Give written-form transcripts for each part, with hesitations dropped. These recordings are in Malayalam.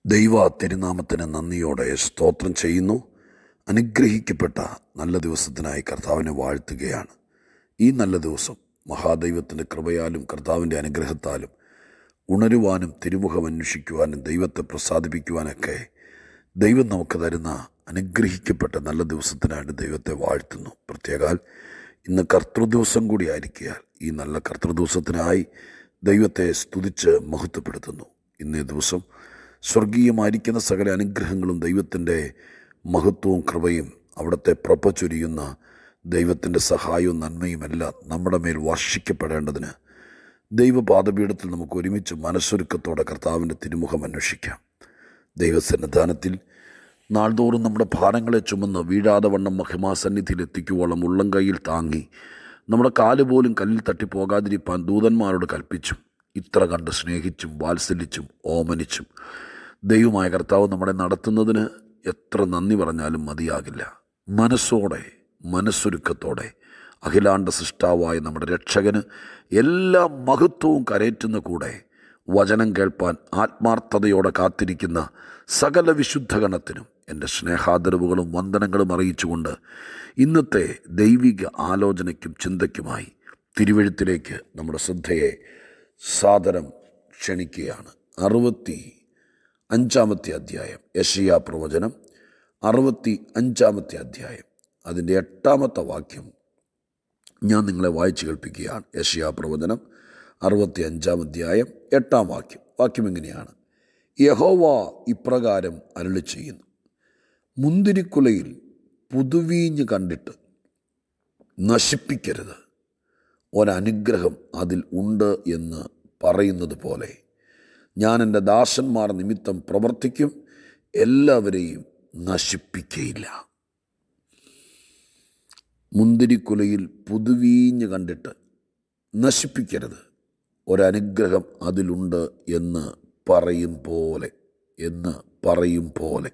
ദൈവ തിരുനാമത്തിന് നന്ദിയോടെ സ്തോത്രം ചെയ്യുന്നു. അനുഗ്രഹിക്കപ്പെട്ട നല്ല ദിവസത്തിനായി കർത്താവിനെ വാഴ്ത്തുകയാണ്. ഈ നല്ല ദിവസം മഹാദൈവത്തിൻ്റെ കൃപയാലും കർത്താവിൻ്റെ അനുഗ്രഹത്താലും ഉണരുവാനും തിരുമുഖം അന്വേഷിക്കുവാനും ദൈവത്തെ പ്രസാദിപ്പിക്കുവാനൊക്കെ ദൈവം നമുക്ക് തരുന്ന അനുഗ്രഹിക്കപ്പെട്ട നല്ല ദിവസത്തിനായിട്ട് ദൈവത്തെ വാഴ്ത്തുന്നു. പ്രത്യേകാൽ ഇന്ന് കർത്തൃദിവസം കൂടി ആയിരിക്കുക. ഈ നല്ല കർത്തൃദിവസത്തിനായി ദൈവത്തെ സ്തുതിച്ച് മഹത്വപ്പെടുത്തുന്നു. ഇന്നേ ദിവസം സ്വർഗീയമായിരിക്കുന്ന സകല അനുഗ്രഹങ്ങളും ദൈവത്തിൻ്റെ മഹത്വവും കൃപയും അവിടുത്തെ പ്രഭ ചൊരിയുന്ന ദൈവത്തിൻ്റെ സഹായവും നന്മയുമെല്ലാം നമ്മുടെ മേൽ വർഷിക്കപ്പെടേണ്ടതിന് ദൈവപാദപീഠത്തിൽ നമുക്ക് ഒരുമിച്ച് മനസ്സൊരുക്കത്തോടെ കർത്താവിൻ്റെ തിരുമുഖം അന്വേഷിക്കാം. ദൈവസന്നിധാനത്തിൽ നാൾതോറും നമ്മുടെ ഭാരങ്ങളെ ചുമന്ന് വീഴാതെ വണ്ണം മഹിമാസന്നിധിയിൽ എത്തിക്കുവോളം ഉള്ളം കൈയിൽ താങ്ങി നമ്മുടെ കാല് പോലും കല്ലിൽ തട്ടിപ്പോകാതിരിപ്പാൻ ദൂതന്മാരോട് കൽപ്പിച്ചും ഇത്ര കണ്ട് സ്നേഹിച്ചും വാത്സല്യിച്ചും ഓമനിച്ചും ദൈവമായ കർത്താവ് നമ്മളെ നടത്തുന്നതിന് എത്ര നന്ദി പറഞ്ഞാലും മതിയാകില്ല. മനസ്സൊരുക്കത്തോടെ അഖിലാണ്ട സൃഷ്ടാവായ നമ്മുടെ രക്ഷകന് എല്ലാ മഹത്വവും കരയേറ്റുന്ന കൂടെ വചനം കേൾപ്പാൻ ആത്മാർത്ഥതയോടെ കാത്തിരിക്കുന്ന സകല വിശുദ്ധഗണത്തിനും എൻ്റെ സ്നേഹാദരവുകളും വന്ദനങ്ങളും അറിയിച്ചുകൊണ്ട് ഇന്നത്തെ ദൈവിക ആലോചനയ്ക്കും ചിന്തയ്ക്കുമായി തിരുവെഴുത്തിലേക്ക് നമ്മുടെ ശ്രദ്ധയെ സാദരം ക്ഷണിക്കുകയാണ്. 65-ാമത്തെ അധ്യായം, യെശയ്യാ പ്രവചനം 65-ാമത്തെ അധ്യായം, അതിൻ്റെ 8-ാമത്തെ വാക്യം ഞാൻ നിങ്ങളെ വായിച്ചു കേൾപ്പിക്കുകയാണ്. യെശയ്യാ പ്രവചനം 65-ാം അധ്യായം 8-ാം വാക്യം ഇങ്ങനെയാണ്: യഹോവ ഇപ്രകാരം അരുളി ചെയ്യുന്നു, മുന്തിരിക്കുലയിൽ പുതുവീഞ്ഞ് കണ്ടിട്ട് നശിപ്പിക്കരുത്, ഒരനുഗ്രഹം അതിൽ ഉണ്ട് എന്ന് പറയുന്നത് പോലെ ഞാൻ എൻ്റെ ദാസന്മാർ നിമിത്തം പ്രവർത്തിക്കും, എല്ലാവരെയും നശിപ്പിക്കയില്ല. മുന്തിരിക്കുലയിൽ പുതുവീഞ്ഞ് കണ്ടിട്ട് നശിപ്പിക്കരുത്, ഒരനുഗ്രഹം അതിലുണ്ട് എന്ന് പറയും പോലെ.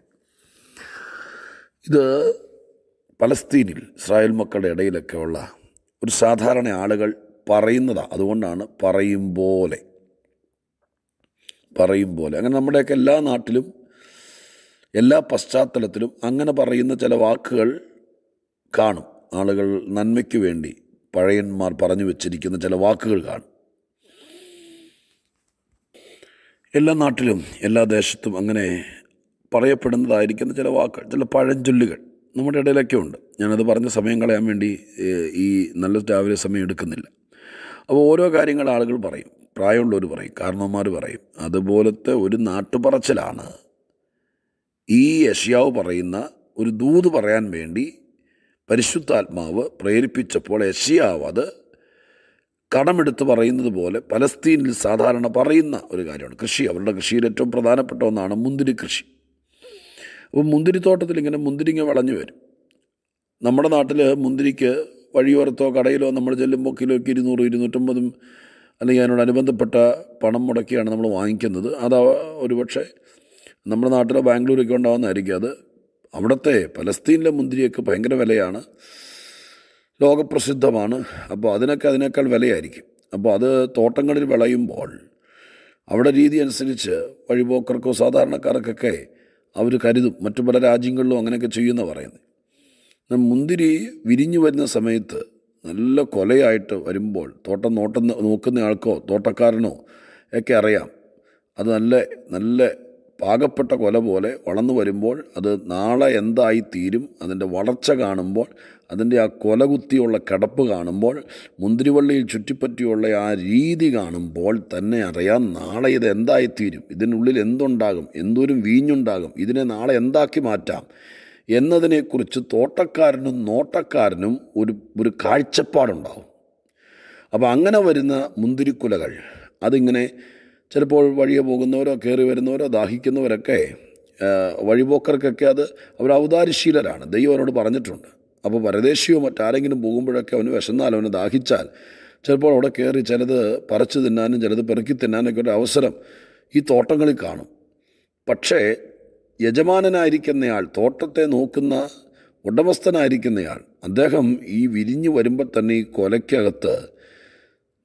ഇത് പലസ്തീനിൽ ഇസ്രായേൽ മക്കളുടെ ഇടയിലൊക്കെ ഉള്ള ഒരു സാധാരണ ആളുകൾ പറയുന്നതാണ്. അതുകൊണ്ടാണ് പറയും പോലെ. അങ്ങനെ നമ്മുടെയൊക്കെ എല്ലാ നാട്ടിലും എല്ലാ പശ്ചാത്തലത്തിലും അങ്ങനെ പറയുന്ന ചില വാക്കുകൾ കാണും. ആളുകൾ നന്മയ്ക്ക് വേണ്ടി പഴയന്മാർ പറഞ്ഞു വച്ചിരിക്കുന്ന ചില വാക്കുകൾ കാണും. എല്ലാ നാട്ടിലും എല്ലാ ദേശത്തും അങ്ങനെ പറയപ്പെടുന്നതായിരിക്കുന്ന ചില വാക്കുകൾ, ചില പഴഞ്ചൊല്ലുകൾ നമ്മുടെ ഇടയിലൊക്കെ ഉണ്ട്. ഞാനത് പറഞ്ഞ സമയം കളയാൻ വേണ്ടി ഈ നല്ല രാവിലെ സമയം എടുക്കുന്നില്ല. അപ്പോൾ ഓരോ കാര്യങ്ങൾ ആളുകൾ പറയും, പ്രായമുള്ളവർ പറയും, കാരണവന്മാർ പറയും. അതുപോലത്തെ ഒരു നാട്ടുപറച്ചിലാണ് ഈ യെശയ്യാവ് പറയുന്ന ഒരു ദൂത് പറയാൻ വേണ്ടി പരിശുദ്ധാത്മാവ് പ്രേരിപ്പിച്ചപ്പോൾ യെശയ്യാവ് അത് കടമെടുത്ത് പറയുന്നത് പോലെ പലസ്തീനിൽ സാധാരണ പറയുന്ന ഒരു കാര്യമാണ്. കൃഷി, അവരുടെ കൃഷിയിൽ ഏറ്റവും പ്രധാനപ്പെട്ട ഒന്നാണ് മുന്തിരി കൃഷി. അപ്പോൾ മുന്തിരിത്തോട്ടത്തിൽ ഇങ്ങനെ മുന്തിരിങ്ങ വിളഞ്ഞു വരും. നമ്മുടെ നാട്ടിൽ മുന്തിരിക്ക് വഴിയോരത്തോ കടയിലോ നമ്മൾ ചെല്ലുമ്പോൾ കിലോയ്ക്ക് 200, 250 അല്ലെങ്കിൽ അതിനോടനുബന്ധപ്പെട്ട പണം മുടക്കിയാണ് നമ്മൾ വാങ്ങിക്കുന്നത്. അത് ഒരുപക്ഷെ നമ്മുടെ നാട്ടിലോ ബാംഗ്ലൂരൊക്കെ ഉണ്ടാകുന്നതായിരിക്കും. അത് അവിടുത്തെ പലസ്തീനിലെ മുന്തിരിയൊക്കെ ഭയങ്കര വിലയാണ്, ലോകപ്രസിദ്ധമാണ്. അപ്പോൾ അതിനേക്കാൾ വിലയായിരിക്കും. അപ്പോൾ അത് തോട്ടങ്ങളിൽ വിളയുമ്പോൾ അവിടെ രീതി അനുസരിച്ച് വഴിപോക്കർക്കോ സാധാരണക്കാർക്കൊക്കെ അവർ കരുതും, മറ്റു പല രാജ്യങ്ങളിലും അങ്ങനെയൊക്കെ ചെയ്യുന്ന പറയുന്നത്. മുന്തിരി വിരിഞ്ഞു വരുന്ന സമയത്ത് നല്ല കൊലയായിട്ട് വരുമ്പോൾ തോട്ടം നോക്കുന്ന ആൾക്കോ തോട്ടക്കാരനോ ഒക്കെ അറിയാം, അത് നല്ല പാകപ്പെട്ട കൊല പോലെ വളർന്നു വരുമ്പോൾ അത് നാളെ എന്തായിത്തീരും. അതിൻ്റെ വളർച്ച കാണുമ്പോൾ, അതിൻ്റെ ആ കൊല കുത്തിയുള്ള കിടപ്പ് കാണുമ്പോൾ, മുന്തിരിവള്ളിയിൽ ചുറ്റിപ്പറ്റിയുള്ള ആ രീതി കാണുമ്പോൾ തന്നെ അറിയാം നാളെ ഇത് എന്തായിത്തീരും, ഇതിനുള്ളിൽ എന്തുണ്ടാകും, എന്തോരം വീഞ്ഞുണ്ടാകും, ഇതിനെ നാളെ എന്താക്കി മാറ്റാം എന്നതിനെക്കുറിച്ച് തോട്ടക്കാരനും നോട്ടക്കാരനും ഒരു കാഴ്ചപ്പാടുണ്ടാവും. അപ്പോൾ അങ്ങനെ വരുന്ന മുന്തിരിക്കുലകൾ അതിങ്ങനെ ചിലപ്പോൾ വഴിയെ പോകുന്നവരോ കയറി വരുന്നവരോ ദാഹിക്കുന്നവരൊക്കെ വഴിപോക്കർക്കൊക്കെ അത് അവർ ഔദാര്യശീലരാണ്. ദൈവം അവരോട് പറഞ്ഞിട്ടുണ്ട്. അപ്പോൾ പരദേശിയോ മറ്റാരെങ്കിലും പോകുമ്പോഴൊക്കെ അവന് വിശന്നാൽ, അവന് ദാഹിച്ചാൽ ചിലപ്പോൾ അവിടെ കയറി ചിലത് പറിച്ചു തിന്നാനും ചിലത് പെറുക്കി തിന്നാനൊക്കെ ഒരു അവസരം ഈ തോട്ടങ്ങളിൽ കാണും. പക്ഷേ യജമാനനായിരിക്കുന്നയാൾ, തോട്ടത്തെ നോക്കുന്ന ഉടമസ്ഥനായിരിക്കുന്നയാൾ, അദ്ദേഹം ഈ വിരിഞ്ഞു വരുമ്പോൾ തന്നെ ഈ കൊലയ്ക്കകത്ത്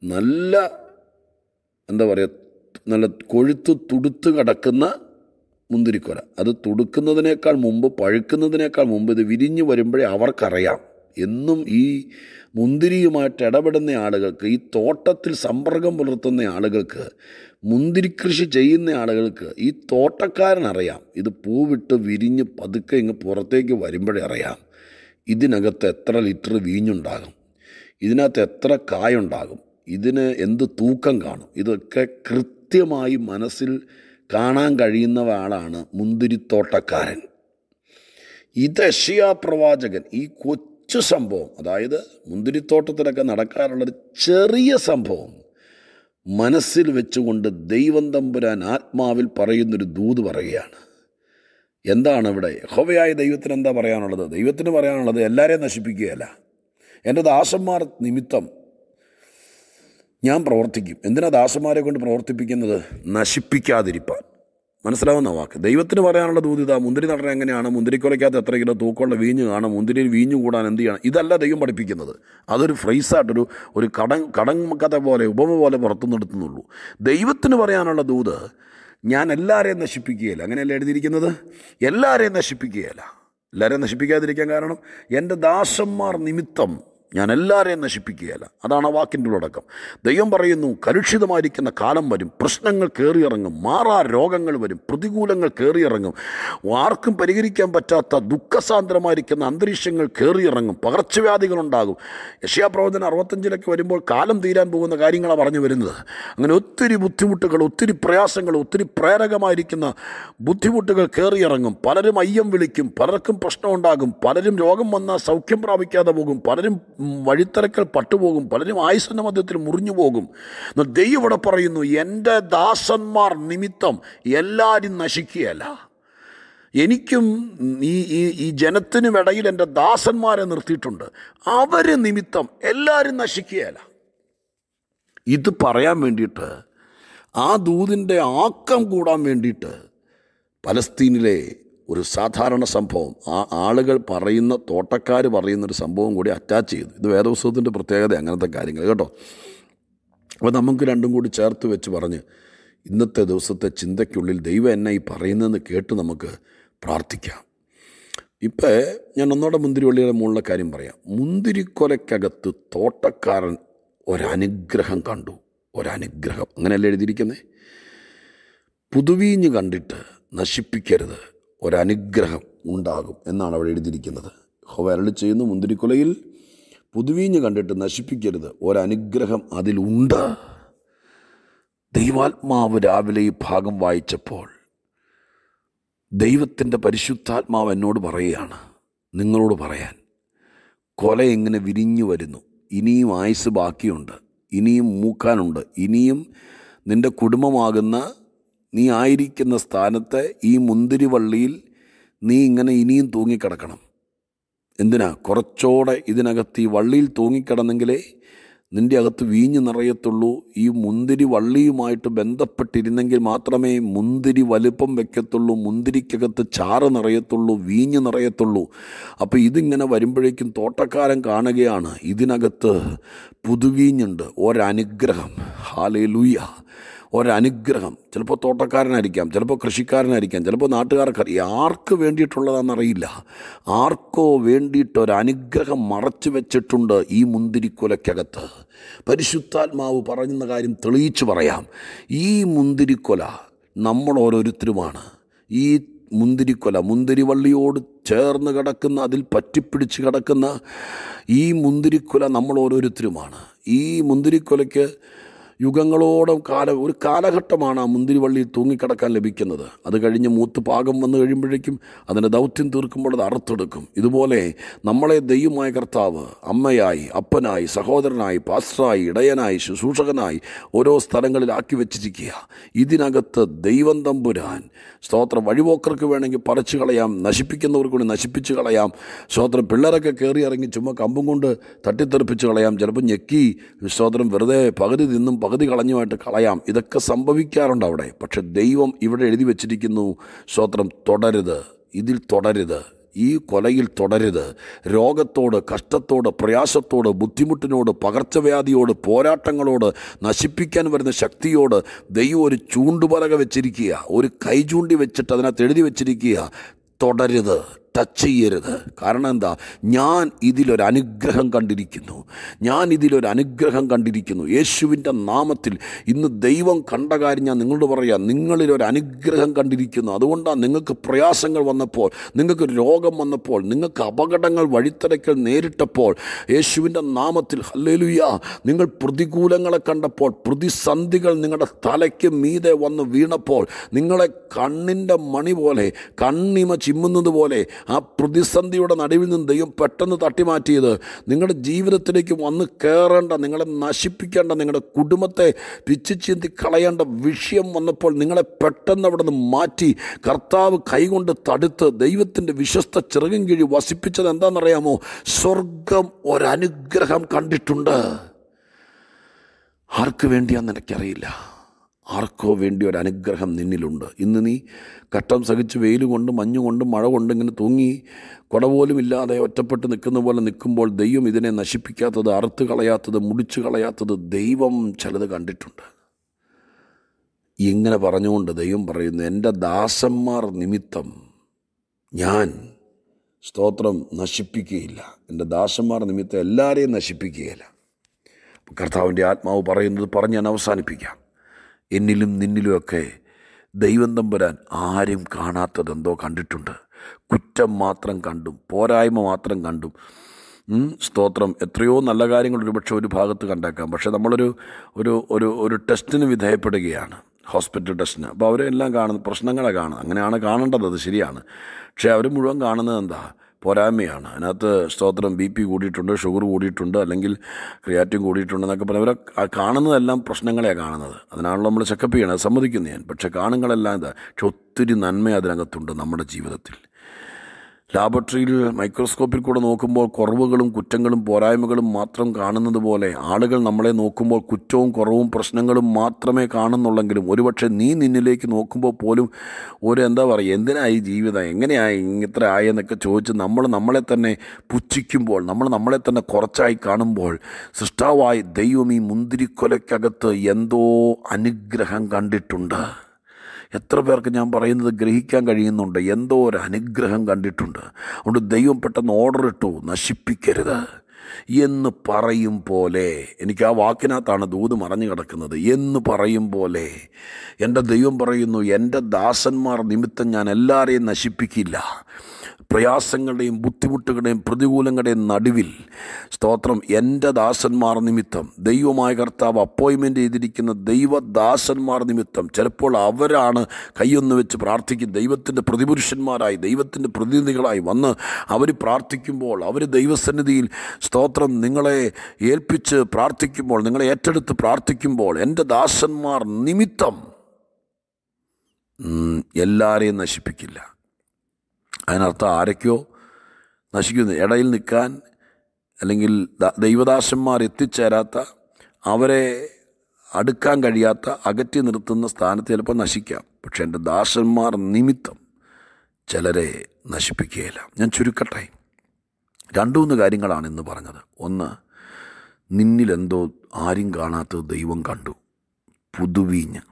നല്ല കൊഴുത്ത് തുടുത്ത് കിടക്കുന്ന മുന്തിരിക്കൊല. അത് തുടുക്കുന്നതിനേക്കാൾ മുമ്പ്, പഴുക്കുന്നതിനേക്കാൾ മുമ്പ് ഇത് വിരിഞ്ഞു വരുമ്പോഴേ അവർക്കറിയാം. എന്നും ഈ മുന്തിരിയുമായിട്ട് ഇടപെടുന്ന ആളുകൾക്ക്, ഈ തോട്ടത്തിൽ സമ്പർക്കം പുലർത്തുന്ന ആളുകൾക്ക്, മുന്തിരി കൃഷി ചെയ്യുന്ന ആളുകൾക്ക് ഈ തോട്ടക്കാരനറിയാം. ഇത് പൂവിട്ട് വിരിഞ്ഞ് പതുക്കെ ഇങ്ങ് പുറത്തേക്ക് വരുമ്പോഴേ അറിയാം ഇതിനകത്ത് എത്ര ലിറ്റർ വീഞ്ഞുണ്ടാകും, ഇതിനകത്ത് എത്ര കായുണ്ടാകും, ഇതിന് എന്ത് തൂക്കം കാണും. ഇതൊക്കെ കൃത്യമായി മനസ്സിൽ കാണാൻ കഴിയുന്ന ആളാണ് മുന്തിരിത്തോട്ടക്കാരൻ. ഇത് യെശയ്യാ പ്രവാചകൻ ഈ കൊച്ചു സംഭവം, അതായത് മുന്തിരിത്തോട്ടത്തിലൊക്കെ നടക്കാറുള്ളൊരു ചെറിയ സംഭവം മനസ്സിൽ വെച്ചുകൊണ്ട് ദൈവം തമ്പുരാൻ ആത്മാവിൽ പറയുന്നൊരു ദൂത് പറയുകയാണ്. എന്താണ് ഇവിടെ യഹോവയായ ദൈവത്തിന് എന്താ പറയാനുള്ളത്? ദൈവത്തിന് പറയാനുള്ളത് എല്ലാവരെയും നശിപ്പിക്കുകയല്ല. എൻ്റെ ദാസന്മാർ നിമിത്തം ഞാൻ പ്രവർത്തിക്കും. എന്തിനാ ദാസന്മാരെ കൊണ്ട് പ്രവർത്തിപ്പിക്കുന്നത്? നശിപ്പിക്കാതിരിപ്പാൻ. മനസ്സിലാവുന്ന വാക്ക്. ദൈവത്തിന് പറയാനുള്ള ദൂതിത മുന്തിരി നടൻ എങ്ങനെയാണ്, മുന്തിരിക്കൊലയ്ക്കകത്ത് എത്ര കിലോ തൂക്കമുള്ള വീഞ്ഞ് കാണാം, മുന്തിരിയിൽ വീഞ്ഞു കൂടാൻ എന്ത് ചെയ്യണം, ഇതല്ല ദൈവം പഠിപ്പിക്കുന്നത്. അതൊരു ഫ്രൈസായിട്ടൊരു കടം പോലെ ഉപമ പോലെ പുറത്തു നിർത്തുന്നുള്ളൂ. ദൈവത്തിന് പറയാനുള്ള ദൂത് ഞാൻ എല്ലാവരെയും നശിപ്പിക്കുകയില്ല. അങ്ങനെയല്ല എഴുതിയിരിക്കുന്നത്. എല്ലാവരെയും നശിപ്പിക്കുകയില്ല. എല്ലാവരെയും നശിപ്പിക്കാതിരിക്കാൻ കാരണം എൻ്റെ ദാസന്മാർ നിമിത്തം ഞാൻ എല്ലാവരെയും നശിപ്പിക്കുകയല്ല. അതാണ് ആ വാക്കിൻ്റെ ഉള്ളടക്കം. ദൈവം പറയുന്നു, കലുഷിതമായിരിക്കുന്ന കാലം വരും, പ്രശ്നങ്ങൾ കയറിയിറങ്ങും, മാറാ രോഗങ്ങൾ വരും, പ്രതികൂലങ്ങൾ കയറിയിറങ്ങും, ആർക്കും പരിഹരിക്കാൻ പറ്റാത്ത ദുഃഖസാന്ദ്രമായിരിക്കുന്ന അന്തരീക്ഷങ്ങൾ കയറിയിറങ്ങും, പകർച്ചവ്യാധികളുണ്ടാകും. യെശയ്യാ പ്രവചനം 65 വരുമ്പോൾ കാലം തീരാൻ പോകുന്ന കാര്യങ്ങളാണ് പറഞ്ഞു വരുന്നത്. അങ്ങനെ ഒത്തിരി ബുദ്ധിമുട്ടുകൾ, ഒത്തിരി പ്രയാസങ്ങൾ, ഒത്തിരി പ്രേരകമായിരിക്കുന്ന ബുദ്ധിമുട്ടുകൾ കയറിയിറങ്ങും. പലരും അയ്യം വിളിക്കും, പലർക്കും പ്രശ്നമുണ്ടാകും, പലരും രോഗം വന്നാൽ സൗഖ്യം പ്രാപിക്കാതെ പോകും, പലരും വഴിത്തരക്കൽ പട്ടുപോകും, പലരും ആയുസ്സിൻ്റെ മധ്യത്തിൽ മുറിഞ്ഞു പോകും. ദൈവം ഇവിടെ പറയുന്നു, എൻ്റെ ദാസന്മാർ നിമിത്തം എല്ലാവരും നശിക്കുകയല്ല. എനിക്കും ഈ ജനത്തിനും ഇടയിൽ എൻ്റെ ദാസന്മാരെ നിർത്തിയിട്ടുണ്ട്. അവർ നിമിത്തം എല്ലാവരും നശിക്കുകയല്ല. ഇത് പറയാൻ വേണ്ടിയിട്ട്, ആ ദൂതിൻ്റെ ആക്കം കൂടാൻ വേണ്ടിയിട്ട് പലസ്തീനിലെ ഒരു സാധാരണ സംഭവം, ആ ആളുകൾ പറയുന്ന, തോട്ടക്കാർ പറയുന്നൊരു സംഭവം കൂടി അറ്റാച്ച് ചെയ്തു. ഇത് വേദപുസ്തകത്തിൻ്റെ പ്രത്യേകത, അങ്ങനത്തെ കാര്യങ്ങൾ കേട്ടോ. അപ്പോൾ നമുക്ക് രണ്ടും കൂടി ചേർത്ത് വെച്ച് പറഞ്ഞ് ഇന്നത്തെ ദിവസത്തെ ചിന്തയ്ക്കുള്ളിൽ ദൈവം എന്നെ ഈ പറയുന്നതെന്ന് കേട്ട് നമുക്ക് പ്രാർത്ഥിക്കാം. ഇപ്പം ഞാൻ ഒന്നോടെ മുന്തിരിവള്ളിയുടെ മുകളിലെ കാര്യം പറയാം. മുന്തിരിക്കൊലയ്ക്കകത്ത് തോട്ടക്കാരൻ ഒരനുഗ്രഹം കണ്ടു. ഒരനുഗ്രഹം. അങ്ങനെയല്ലേ എഴുതിയിരിക്കുന്നത്? പുതുവീഞ്ഞ് കണ്ടിട്ട് നശിപ്പിക്കരുത്, ഒരനുഗ്രഹം ഉണ്ടാകും എന്നാണ് അവിടെ എഴുതിയിരിക്കുന്നത്. യഹോവ അരുളി ചെയ്യുന്നു, മുന്തിരിക്കുലയിൽ പുതുവീഞ്ഞ് കണ്ടിട്ട് നശിപ്പിക്കരുത്, ഒരനുഗ്രഹം അതിലുണ്ട്. ദൈവാത്മാവ് രാവിലെ ഈ ഭാഗം വായിച്ചപ്പോൾ ദൈവത്തിൻ്റെ പരിശുദ്ധാത്മാവ് എന്നോട് പറയുകയാണ്, നിങ്ങളോട് പറയാൻ, കൊല എങ്ങനെ വിരിഞ്ഞു വരുന്നു, ഇനിയും ആയുസ് ബാക്കിയുണ്ട്, ഇനിയും മൂക്കാനുണ്ട്, ഇനിയും നിൻ്റെ കുടുംബമാകുന്ന നീ ആയിരിക്കുന്ന സ്ഥാനത്ത് ഈ മുന്തിരിവള്ളിയിൽ നീ ഇങ്ങനെ ഇനിയും തൂങ്ങിക്കിടക്കണം. എന്തിനാ? കുറച്ചുകൂടെ ഇതിനകത്ത് ഈ വള്ളിയിൽ തൂങ്ങിക്കിടന്നെങ്കിലേ നിൻ്റെ അകത്ത് വീഞ്ഞ് നിറയത്തുള്ളൂ. ഈ മുന്തിരി വള്ളിയുമായിട്ട് ബന്ധപ്പെട്ടിരുന്നെങ്കിൽ മാത്രമേ മുന്തിരി വലുപ്പം വയ്ക്കത്തുള്ളൂ, മുന്തിരിക്കകത്ത് ചാറ് നിറയത്തുള്ളൂ, വീഞ്ഞ് നിറയത്തുള്ളൂ. അപ്പോൾ ഇതിങ്ങനെ വരുമ്പോഴേക്കും തോട്ടക്കാരൻ കാണുകയാണ്, ഇതിനകത്ത് പുതുവീഞ്ഞുണ്ട്. ഒരനുഗ്രഹം. ഹല്ലേലൂയ. ഒരനുഗ്രഹം. ചിലപ്പോൾ തോട്ടക്കാരനായിരിക്കാം, ചിലപ്പോൾ കൃഷിക്കാരനായിരിക്കാം, ചിലപ്പോൾ നാട്ടുകാർക്കറിയാം. ആർക്ക് വേണ്ടിയിട്ടുള്ളതാണെന്നറിയില്ല. ആർക്കോ വേണ്ടിയിട്ടൊരനുഗ്രഹം മറച്ചു വെച്ചിട്ടുണ്ട് ഈ മുന്തിരിക്കൊലയ്ക്കകത്ത്. പരിശുദ്ധാത്മാവ് പറയുന്ന കാര്യം തെളിയിച്ചു പറയാം. ഈ മുന്തിരിക്കൊല നമ്മൾ ഓരോരുത്തരുമാണ്. ഈ മുന്തിരിക്കൊല, മുന്തിരിവള്ളിയോട് ചേർന്ന് കിടക്കുന്ന, അതിൽ പറ്റിപ്പിടിച്ച് കിടക്കുന്ന ഈ മുന്തിരിക്കൊല നമ്മൾ ഓരോരുത്തരുമാണ്. ഈ മുന്തിരിക്കൊലയ്ക്ക് യുഗങ്ങളോളം ഒരു കാലഘട്ടമാണ് ആ മുന്തിരിവള്ളിയിൽ തൂങ്ങിക്കിടക്കാൻ ലഭിക്കുന്നത്. അത് കഴിഞ്ഞ് മൂത്ത് പാകം വന്നു കഴിയുമ്പോഴേക്കും അതിൻ്റെ ദൗത്യം തീർക്കുമ്പോൾ അത് അറുത്തെടുക്കും. ഇതുപോലെ നമ്മളെ ദൈവമായ കർത്താവ് അമ്മയായി, അപ്പനായി, സഹോദരനായി, പാസ്റ്ററായി, ഇടയനായി, ശുശ്രൂഷകനായി ഓരോ സ്ഥലങ്ങളിലാക്കി വെച്ചിരിക്കുക. ഇതിനകത്ത് ദൈവം തമ്പുരാൻ സ്തോത്രം, വഴിപോക്കർക്ക് വേണമെങ്കിൽ പറിച്ചു കളയാം, നശിപ്പിക്കുന്നവർക്ക് കൂടി നശിപ്പിച്ച് കളയാം. സ്തോത്രം, പിള്ളേരൊക്കെ കയറി ഇറങ്ങി ചുമ്മാ കമ്പും കൊണ്ട് തട്ടിത്തെറിപ്പിച്ച് കളയാം. ചിലപ്പോൾ ഞെക്കി സ്തോത്രം വെറുതെ പകുതി തിന്നും പകുതി കളഞ്ഞുമായിട്ട് കളയാം. ഇതൊക്കെ സംഭവിക്കാറുണ്ട് അവിടെ. പക്ഷെ ദൈവം ഇവിടെ എഴുതി വച്ചിരിക്കുന്നു, സ്തോത്രം, തുടരുത്, ഇതിൽ തുടരുത്, ഈ കൊലയിൽ തുടരുത്. രോഗത്തോട്, കഷ്ടത്തോട്, പ്രയാസത്തോട്, ബുദ്ധിമുട്ടിനോട്, പകർച്ചവ്യാധിയോട്, പോരാട്ടങ്ങളോട്, നശിപ്പിക്കാൻ വരുന്ന ശക്തിയോട് ദൈവം ഒരു ചൂണ്ടുപലക വെച്ചിരിക്കുക, ഒരു കൈ ചൂണ്ടി വെച്ചിട്ട് അതിനകത്ത് എഴുതി വെച്ചിരിക്കുക, തുടരുത്, ടച്ച് ചെയ്യരുത്. കാരണം എന്താ? ഞാൻ ഇതിലൊരു അനുഗ്രഹം കണ്ടിരിക്കുന്നു. ഞാൻ ഇതിലൊരു അനുഗ്രഹം കണ്ടിരിക്കുന്നു. യേശുവിൻ്റെ നാമത്തിൽ ഇന്ന് ദൈവം കണ്ട കാര്യം ഞാൻ നിങ്ങളോട് പറയാം. നിങ്ങളിലൊരു അനുഗ്രഹം കണ്ടിരിക്കുന്നു. അതുകൊണ്ടാണ് നിങ്ങൾക്ക് പ്രയാസങ്ങൾ വന്നപ്പോൾ, നിങ്ങൾക്ക് രോഗം വന്നപ്പോൾ, നിങ്ങൾക്ക് അപകടങ്ങൾ വഴിത്തരയ്ക്കൽ നേരിട്ടപ്പോൾ, യേശുവിൻ്റെ നാമത്തിൽ ഹല്ലേലൂയ, നിങ്ങൾ പ്രതികൂലങ്ങളെ കണ്ടപ്പോൾ, പ്രതിസന്ധികൾ നിങ്ങളുടെ തലയ്ക്ക് മീതെ വന്ന് വീണപ്പോൾ, നിങ്ങളെ കണ്ണിൻ്റെ മണി പോലെ, കണ്ണിമ ചിമ്മുന്നത് പോലെ ആ പ്രതിസന്ധിയുടെ നടുവിൽ നിന്ന് ദൈവം പെട്ടെന്ന് തട്ടിമാറ്റിയത്, നിങ്ങളുടെ ജീവിതത്തിലേക്ക് വന്ന് കയറേണ്ട, നിങ്ങളെ നശിപ്പിക്കേണ്ട, നിങ്ങളുടെ കുടുംബത്തെ പിച്ചു ചീന്തി കളയേണ്ട വിഷയം വന്നപ്പോൾ നിങ്ങളെ പെട്ടെന്ന് അവിടെ നിന്ന് മാറ്റി കർത്താവ് കൈകൊണ്ട് തടുത്ത് ദൈവത്തിൻ്റെ വിശ്വസ്ത ചിറകിൻ കീഴിൽ വസിപ്പിച്ചത് എന്താണെന്നറിയാമോ? സ്വർഗം ഒരനുഗ്രഹം കണ്ടിട്ടുണ്ട്. ആർക്ക് വേണ്ടിയാണെന്ന് എനിക്കറിയില്ല. ആർക്കോ വേണ്ടി ഒരു അനുഗ്രഹം നിന്നിലുണ്ട്. ഇന്ന് നീ കട്ടം സഹിച്ച് വെയിൽ കൊണ്ട്, മഞ്ഞ് കൊണ്ട്, മഴ കൊണ്ട് ഇങ്ങനെ തൂങ്ങി കുട പോലും ഇല്ലാതെ ഒറ്റപ്പെട്ട് നിൽക്കുന്ന പോലെ നിൽക്കുമ്പോൾ ദൈവം ഇതിനെ നശിപ്പിക്കാത്തത്, അറുത്ത് കളയാത്തത്, മുടിച്ചു കളയാത്തത് ദൈവം ചിലത് കണ്ടിട്ടുണ്ട്. ഇങ്ങനെ പറഞ്ഞുകൊണ്ട് ദൈവം പറയുന്നു, എൻ്റെ ദാസന്മാർ നിമിത്തം ഞാൻ സ്തോത്രം നശിപ്പിക്കുകയില്ല. എൻ്റെ ദാസന്മാർ നിമിത്തം എല്ലാവരെയും നശിപ്പിക്കുകയില്ല. കർത്താവിൻ്റെ ആത്മാവ് പറയുന്നത് പറഞ്ഞ് ഞാൻ അവസാനിപ്പിക്കാം. എന്നിലും നിന്നിലുമൊക്കെ ദൈവം തമ്പുരാൻ ആരും കാണാത്തതെന്തോ കണ്ടിട്ടുണ്ട്. കുറ്റം മാത്രം കണ്ടും പോരായ്മ മാത്രം കണ്ടും സ്തോത്രം എത്രയോ നല്ല കാര്യങ്ങൾ ഒരുപക്ഷെ ഒരു ഭാഗത്ത് കണ്ടേക്കാം. പക്ഷേ നമ്മളൊരു ഒരു ഒരു ഒരു ടെസ്റ്റിന് വിധേയപ്പെടുകയാണ്, ഹോസ്പിറ്റൽ ടെസ്റ്റിന്. അപ്പോൾ അവരെല്ലാം കാണുന്നത് പ്രശ്നങ്ങളെ കാണും. അങ്ങനെയാണ് കാണേണ്ടത്, അത് ശരിയാണ്. പക്ഷേ അവർ മുഴുവൻ കാണുന്നത് എന്താ? പോരായ്മയാണ്. അതിനകത്ത് സ്തോത്രം BP കൂടിയിട്ടുണ്ട്, ഷുഗർ കൂടിയിട്ടുണ്ട്, അല്ലെങ്കിൽ ക്രിയാറ്റിൻ കൂടിയിട്ടുണ്ടെന്നൊക്കെ പറഞ്ഞാൽ അവരെ കാണുന്നതെല്ലാം പ്രശ്നങ്ങളെയാണ് കാണുന്നത്. അതിനാണല്ലോ നമ്മൾ ചെക്കപ്പ് ചെയ്യണം, അത് സമ്മതിക്കുന്നു ഞാൻ. പക്ഷേ കാണുങ്ങളെല്ലാം എന്താ? പക്ഷെ ഒത്തിരി നന്മ അതിനകത്തുണ്ട് നമ്മുടെ ജീവിതത്തിൽ. ലാബറട്ടറിയിൽ മൈക്രോസ്കോപ്പിൽ കൂടെ നോക്കുമ്പോൾ കുറവുകളും കുറ്റങ്ങളും പോരായ്മകളും മാത്രം കാണുന്നത് പോലെ ആളുകൾ നമ്മളെ നോക്കുമ്പോൾ കുറ്റവും കുറവും പ്രശ്നങ്ങളും മാത്രമേ കാണുന്നുള്ളെങ്കിലും ഒരുപക്ഷെ നീ നിന്നിലേക്ക് നോക്കുമ്പോൾ പോലും എന്താ പറയുക, എന്തിനായി ജീവിതം, എങ്ങനെയായി ഇത്ര ആയെന്നൊക്കെ ചോദിച്ച് നമ്മളെ തന്നെ പുച്ഛിക്കുമ്പോൾ, നമ്മളെ തന്നെ കുറച്ചായി കാണുമ്പോൾ, സൃഷ്ടാവായി ദൈവം ഈ മുന്തിരിക്കൊലയ്ക്കകത്ത് എന്തോ അനുഗ്രഹം കണ്ടിട്ടുണ്ട്. എത്ര പേർക്ക് ഞാൻ പറയുന്നത് ഗ്രഹിക്കാൻ കഴിയുന്നുണ്ട്? എന്തോ ഒരു അനുഗ്രഹം കണ്ടിട്ടുണ്ട്. അതുകൊണ്ട് ദൈവം പെട്ടെന്ന് ഓർഡർ ഇട്ടു, നശിപ്പിക്കരുത് എന്ന് പറയും പോലെ. എനിക്ക് ആ വാക്കിനകത്താണ് ദൂത് മറഞ്ഞു കിടക്കുന്നത്. എന്ന് പറയും പോലെ എൻ്റെ ദൈവം പറയുന്നു, എൻ്റെ ദാസന്മാർ നിമിത്തം ഞാൻ എല്ലാവരെയും നശിപ്പിക്കില്ല. പ്രയാസങ്ങളുടെയും ബുദ്ധിമുട്ടുകളുടെയും പ്രതികൂലങ്ങളുടെയും നടുവിൽ സ്തോത്രം എൻ്റെ ദാസന്മാർ നിമിത്തം, ദൈവമായ കർത്താവ് അപ്പോയിൻമെൻ്റ് ചെയ്തിരിക്കുന്ന ദൈവദാസന്മാർ നിമിത്തം, ചിലപ്പോൾ അവരാണ് കൈയൊന്ന് വെച്ച് പ്രാർത്ഥിക്കും, ദൈവത്തിൻ്റെ പ്രതിപുരുഷന്മാരായി, ദൈവത്തിൻ്റെ പ്രതിനിധികളായി വന്ന് അവർ പ്രാർത്ഥിക്കുമ്പോൾ, അവർ ദൈവസന്നിധിയിൽ സ്തോത്രം നിങ്ങളെ ഏൽപ്പിച്ച് പ്രാർത്ഥിക്കുമ്പോൾ, നിങ്ങളെ ഏറ്റെടുത്ത് പ്രാർത്ഥിക്കുമ്പോൾ, എൻ്റെ ദാസന്മാർ നിമിത്തം എല്ലാവരെയും നശിപ്പിക്കില്ല. അതിനർത്ഥം ആരൊക്കെയോ നശിക്കുന്നു, ഇടയിൽ നിൽക്കാൻ അല്ലെങ്കിൽ ദൈവദാസന്മാർ എത്തിച്ചേരാത്ത, അവരെ അടുക്കാൻ കഴിയാത്ത, അകറ്റി നിർത്തുന്ന സ്ഥാനത്ത് ചിലപ്പോൾ നശിക്കാം. പക്ഷെ എൻ്റെ ദാസന്മാർ നിമിത്തം ചിലരെ നശിപ്പിക്കുകയില്ല. ഞാൻ ചുരുക്കട്ടെ, 2-3 കാര്യങ്ങളാണ് ഇന്ന് പറഞ്ഞത്. ഒന്ന്, നിന്നിലെന്തോ ആരും കാണാത്തത് ദൈവം കണ്ടു. പുതുവീഞ്ഞ്.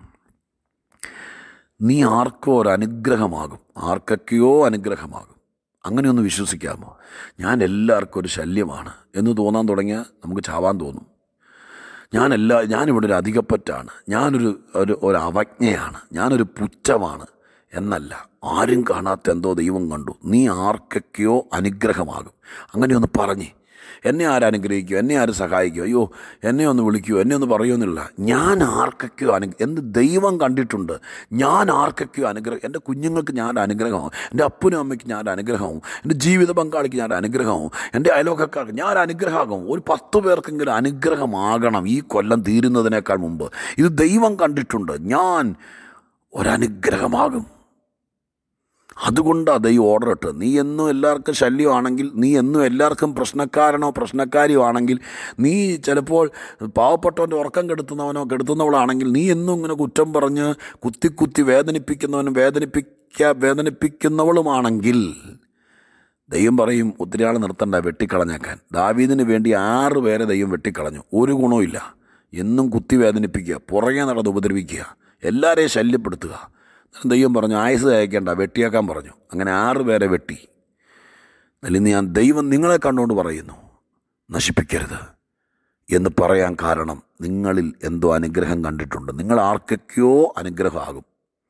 നീ ആർക്കോ ഒരു അനുഗ്രഹമാകും, ആർക്കൊക്കെയോ അനുഗ്രഹമാകും. അങ്ങനെയൊന്ന് വിശ്വസിക്കാമോ? ഞാൻ എല്ലാവർക്കും ഒരു ശല്യമാണ് എന്ന് തോന്നാൻ തുടങ്ങിയാൽ നമുക്ക് ചാവാൻ തോന്നും. ഞാനിവിടെ ഒരു അധികപ്പറ്റാണ്, ഒരു അവജ്ഞയാണ്, ഞാനൊരു പുച്ഛമാണ് എന്നല്ല. ആരും കാണാത്ത എന്തോ ദൈവം കണ്ടു. നീ ആർക്കൊക്കെയോ അനുഗ്രഹമാകും. അങ്ങനെയൊന്ന് പറഞ്ഞേ. എന്നെ ആരനുഗ്രഹിക്കുമോ, എന്നെ ആര് സഹായിക്കുമോ, അയ്യോ എന്നെ ഒന്ന് വിളിക്കുമോ, എന്നെ ഒന്ന് പറയുമെന്നില്ല. ഞാൻ ആർക്കൊക്കെയോ എന്ത് ദൈവം കണ്ടിട്ടുണ്ട്. ഞാൻ ആർക്കൊക്കെയോ അനുഗ്രഹം, എൻ്റെ കുഞ്ഞുങ്ങൾക്ക് ഞാൻ അനുഗ്രഹമാവും, എൻ്റെ അപ്പനും അമ്മയ്ക്ക് ഞാൻ അനുഗ്രഹമാവും, എൻ്റെ ജീവിത പങ്കാളിക്ക് ഞാൻ അനുഗ്രഹമാവും, എൻ്റെ അയൽവക്കക്കാർക്ക് ഞാൻ അനുഗ്രഹമാകും. ഒരു 10 പേർക്കെങ്കിലും അനുഗ്രഹമാകണം ഈ കൊല്ലം തീരുന്നതിനേക്കാൾ മുമ്പ്. ഇത് ദൈവം കണ്ടിട്ടുണ്ട്. ഞാൻ ഒരനുഗ്രഹമാകും. അതുകൊണ്ടാണ് ദൈവം ഓർഡർ ഇട്ട്. നീ എന്നും എല്ലാവർക്കും ശല്യമാണെങ്കിൽ, നീ എന്നും എല്ലാവർക്കും പ്രശ്നക്കാരനോ പ്രശ്നക്കാരിയോ ആണെങ്കിൽ, നീ ചിലപ്പോൾ പാവപ്പെട്ടവൻ്റെ ഉറക്കം കെടുത്തുന്നവളാണെങ്കിൽ, നീ എന്നും ഇങ്ങനെ കുറ്റം പറഞ്ഞ് കുത്തി വേദനിപ്പിക്കുന്നവനും വേദനിപ്പിക്കുന്നവളുമാണെങ്കിൽ, ദൈവം പറയും ഒത്തിരി ആൾ നിർത്തണ്ട, വെട്ടിക്കളഞ്ഞേക്കാൻ. ദാവീദിന് വേണ്ടി 6 പേരെ ദൈവം വെട്ടിക്കളഞ്ഞു. ഒരു ഗുണവുമില്ല. എന്നും കുത്തി വേദനിപ്പിക്കുക, പുറകെ നടന്ന് ഉപദ്രവിക്കുക, എല്ലാവരെയും ശല്യപ്പെടുത്തുക. ദൈവം പറഞ്ഞു ആയുസ് അയക്കേണ്ട, വെട്ടിയേക്കാൻ പറഞ്ഞു. അങ്ങനെ 6 പേരെ വെട്ടി. അല്ലെങ്കിൽ ഞാൻ ദൈവം നിങ്ങളെ കണ്ടുകൊണ്ട് പറയുന്നു, നശിപ്പിക്കരുത് എന്ന് പറയാൻ കാരണം നിങ്ങളിൽ എന്തോ അനുഗ്രഹം കണ്ടിട്ടുണ്ട്. നിങ്ങൾ ആർക്കൊക്കെയോ അനുഗ്രഹമാകും.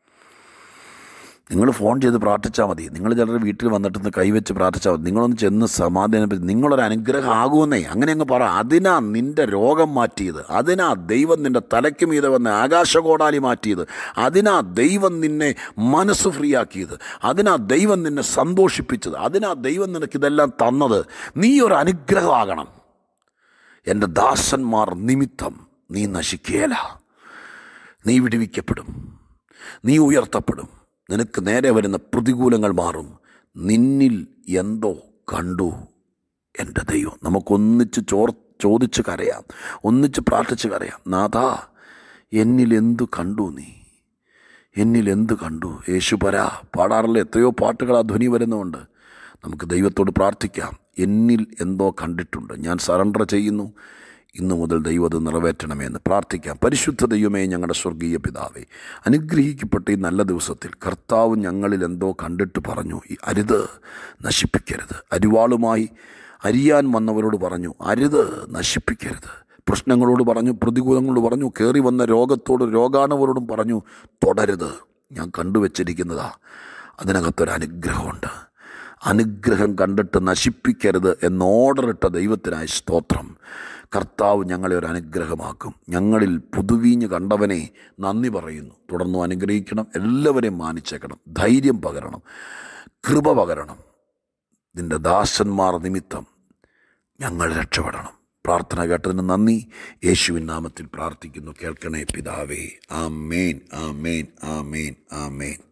നിങ്ങൾ ഫോൺ ചെയ്ത് പ്രാർത്ഥിച്ചാൽ മതി. നിങ്ങൾ ചിലർ വീട്ടിൽ വന്നിട്ടൊന്ന് കൈവച്ച് പ്രാർത്ഥിച്ചാൽ മതി. നിങ്ങളൊന്ന് ചെന്ന് സമാധാനപ്പെടുത്തി നിങ്ങളൊരു അനുഗ്രഹം ആകുമെന്നേ അങ്ങനെ അങ്ങ് പറ. അതിനാ നിൻ്റെ രോഗം മാറ്റിയത്, അതിനാ ദൈവം നിൻ്റെ തലയ്ക്ക് മീതെ വന്ന് ആകാശകോടാലി മാറ്റിയത്, അതിനാ ദൈവം നിന്നെ മനസ്സ് ഫ്രീ ആക്കിയത്, അതിനാ ദൈവം നിന്നെ സന്തോഷിപ്പിച്ചത്, അതിനാ ദൈവം നിനക്കിതെല്ലാം തന്നത്. നീ ഒരു അനുഗ്രഹമാകണം. എൻ്റെ ദാസന്മാർ നിമിത്തം നീ നശിക്കുകയില്ല. നീ വിടുവിക്കപ്പെടും, നീ ഉയർത്തപ്പെടും. നിനക്ക് നേരെ വരുന്ന പ്രതികൂലങ്ങൾ മാറും. നിന്നിൽ എന്തോ കണ്ടു എൻ്റെ ദൈവം. നമുക്കൊന്നിച്ച് ചോദിച്ച് കരയാം, ഒന്നിച്ച് പ്രാർത്ഥിച്ച് കരയാം. നാഥാ, എന്നിൽ എന്തു കണ്ടു നീ? എന്നിൽ എന്തു കണ്ടു? യേശുപരാ പാടാറുള്ള എത്രയോ പാട്ടുകൾ ആ ധ്വനി വരുന്നുണ്ട്. നമുക്ക് ദൈവത്തോട് പ്രാർത്ഥിക്കാം. എന്നിൽ എന്തോ കണ്ടിട്ടുണ്ട്, ഞാൻ സറണ്ടർ ചെയ്യുന്നു. ഇന്നു മുതൽ ദൈവം അത് നിറവേറ്റണമേ എന്ന് പ്രാർത്ഥിക്കാം. പരിശുദ്ധ ദൈവമേ, ഞങ്ങളുടെ സ്വർഗീയ പിതാവേ, അനുഗ്രഹിക്കപ്പെട്ട ഈ നല്ല ദിവസത്തിൽ കർത്താവ് ഞങ്ങളിൽ എന്തോ കണ്ടിട്ട് പറഞ്ഞു, ഈ അരുത്, നശിപ്പിക്കരുത്. അരിവാളുമായി അരിയാൻ വന്നവരോട് പറഞ്ഞു, അരുത്, നശിപ്പിക്കരുത്. പ്രശ്നങ്ങളോട് പറഞ്ഞു, പ്രതികൂലങ്ങളോട് പറഞ്ഞു, കയറി വന്ന രോഗാണുവരോടും പറഞ്ഞു, തുടരുത്. ഞാൻ കണ്ടുവച്ചിരിക്കുന്നതാ, അതിനകത്തൊരനുഗ്രഹമുണ്ട്. അനുഗ്രഹം കണ്ടിട്ട് നശിപ്പിക്കരുത് എന്ന് ഓർഡറിട്ട ദൈവത്തിനായി സ്തോത്രം. കർത്താവ് ഞങ്ങളെ ഒരു അനുഗ്രഹമാക്കും. ഞങ്ങളിൽ പുതുവീഞ്ഞ് കണ്ടവനെ നന്ദി പറയുന്നു. തുടർന്നും അനുഗ്രഹിക്കണം, എല്ലാവരെയും മാനിച്ചേക്കണം, ധൈര്യം പകരണം, കൃപ പകരണം. നിൻ്റെ ദാസന്മാർ നിമിത്തം ഞങ്ങൾ രക്ഷപ്പെടണം. പ്രാർത്ഥന കേട്ടതിന് നന്ദി. യേശുവിൻ നാമത്തിൽ പ്രാർത്ഥിക്കുന്നു, കേൾക്കണേ പിതാവേ. ആമേൻ, ആമേൻ, ആമേൻ, ആമേൻ.